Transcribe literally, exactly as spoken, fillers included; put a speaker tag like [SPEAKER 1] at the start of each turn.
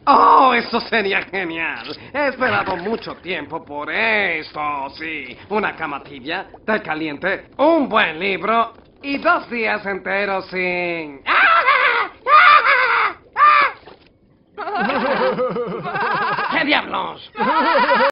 [SPEAKER 1] Oh, eso sería genial. He esperado mucho tiempo por esto, sí. Una cama tibia, té caliente, un buen libro y dos días enteros sin... ¿Qué diablos?